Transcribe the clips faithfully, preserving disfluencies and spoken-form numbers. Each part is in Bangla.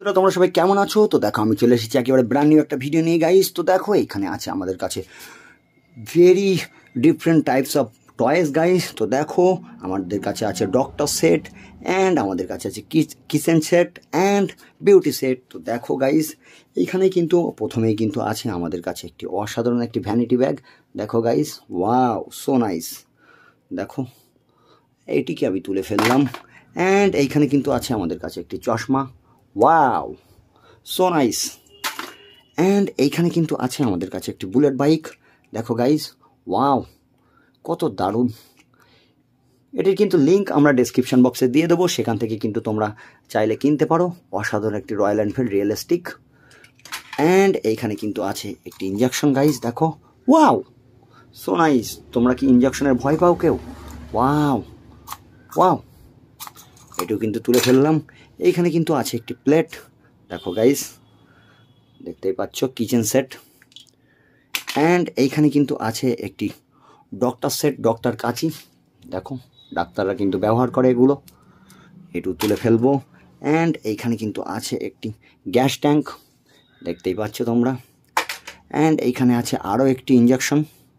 তো তোমরা সবাই কেমন আছো? তো দেখো আমি চলে এসেছি একেবারে ব্র্যান্ড নিউ একটা ভিডিও নিয়ে গাইস। তো দেখো এখানে আছে আমাদের কাছে very different types of toys guys. তো দেখো আমাদের কাছে আছে ডক্টর সেট অ্যান্ড আমাদের কাছে আছে kitchen set and beauty set. তো দেখো গাইস এইখানে কিন্তু প্রথমেই কিন্তু আছে আমাদের কাছে একটি অসাধারণ একটি ভ্যানিটি ব্যাগ। দেখো গাইস, ওয়াও সো নাইস। দেখো এইটিকে আমি তুলে ফেললাম অ্যান্ড এইখানে কিন্তু আছে আমাদের কাছে একটি চশমা। Wow so nice. অ্যান্ড এইখানে কিন্তু আছে আমাদের কাছে একটি বুলেট বাইক। দেখো গাইস, ওয়াও কত দারুণ। এটির কিন্তু লিঙ্ক আমরা ডেসক্রিপশন বক্সে দিয়ে দেবো, সেখান থেকে কিন্তু তোমরা চাইলে কিনতে পারো। অসাধারণ একটি রয়্যাল এনফিল্ড রিয়েলিস্টিক। অ্যান্ড এইখানে কিন্তু আছে একটি ইঞ্জেকশন গাইস। দেখো ওয়াও সো নাইস। তোমরা কি ইঞ্জেকশনের ভয় পাও কেউ? ওয়াও ওয়াও, এটাও কিন্তু তুলে ফেললাম। এইখানে কিন্তু আছে একটি প্লেট। দেখো গাইস, দেখতেই পাচ্ছ কিচেন সেট। অ্যান্ড এইখানে কিন্তু আছে একটি ডক্টর সেট, ডক্টর কাঁচি। দেখো ডাক্তাররা কিন্তু ব্যবহার করে এগুলো, এটু তুলে ফেলবো। অ্যান্ড এইখানে কিন্তু আছে একটি গ্যাস ট্যাঙ্ক, দেখতেই পাচ্ছ তোমরা। অ্যান্ড এইখানে আছে আরও একটি ইঞ্জেকশন,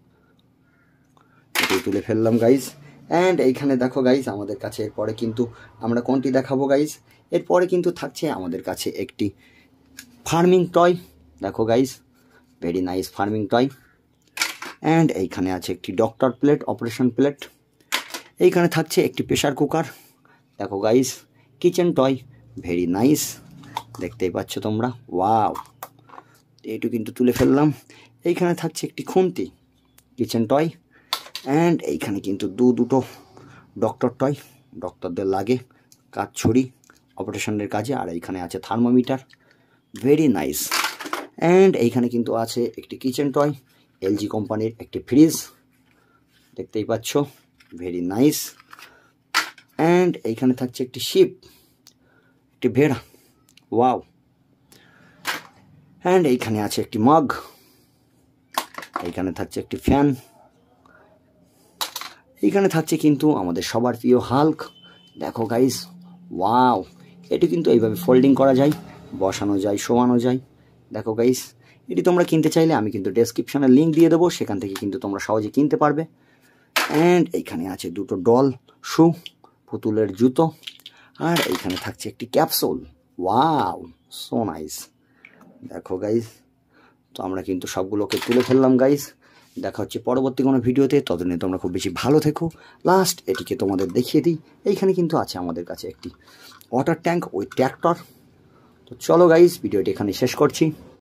এটু তুলে ফেললাম গাইস। অ্যান্ড এইখানে দেখো গাইস আমাদের কাছে এরপরে কিন্তু আমরা কোনটি দেখাবো গাইস, এরপরে কিন্তু থাকছে আমাদের কাছে একটি ফার্মিং টয়। দেখো guys, very nice farming toy. And এইখানে আছে একটি ডক্টর প্লেট, অপারেশন প্লেট। এইখানে থাকছে একটি প্রেশার কুকার। দেখো guys, kitchen toy, very nice, দেখতেই পাচ্ছ তোমরা। ওয়াও, এইটু কিন্তু তুলে ফেললাম। এইখানে থাকছে একটি খুন্তি, কিচেন টয়। অ্যান্ড এইখানে কিন্তু দু দুটো ডক্টর টয়, ডক্টরদের লাগে কাজ ছড়ি অপারেশনের কাজে। আর এইখানে আছে থার্মোমিটার, ভেরি নাইস। অ্যান্ড এইখানে কিন্তু আছে একটি কিচেন টয়, এলজি কোম্পানির একটি ফ্রিজ, দেখতেই পাচ্ছ, ভেরি নাইস। অ্যান্ড এইখানে থাকছে একটি শিপ, একটি ভেড়া, ওয়াও। অ্যান্ড এইখানে আছে একটি মগ, এইখানে থাকছে একটি ফ্যান। এইখানে থাকছে কিন্তু আমাদের সবার প্রিয় হাল্ক। দেখো গাইস, ওয়াও, এটি কিন্তু এইভাবে ফোল্ডিং করা যায়, বসানো যায়, শোয়ানো যায়। দেখো গাইস, এটি তোমরা কিনতে চাইলে আমি কিন্তু ডেসক্রিপশনে লিঙ্ক দিয়ে দেবো, সেখান থেকে কিন্তু তোমরা সহজে কিনতে পারবে। অ্যান্ড এইখানে আছে দুটো ডল শু, পুতুলের জুতো। আর এইখানে থাকছে একটি ক্যাপসুল, ওয়াও সো নাইস। দেখো গাইস, তো আমরা কিন্তু সবগুলোকে তুলে ফেললাম গাইস। দেখা হচ্ছে পরবর্তী কোনো ভিডিওতে, ততদিনে তোমরা খুব বেশি ভালো থেকো। লাস্ট এটিকে তোমাদের দেখিয়ে দিই, এইখানে কিন্তু আছে আমাদের কাছে একটি ওয়াটার ট্যাঙ্ক উইথ ট্র্যাক্টর। তো চলো গাইস, ভিডিওটি এখানে শেষ করছি।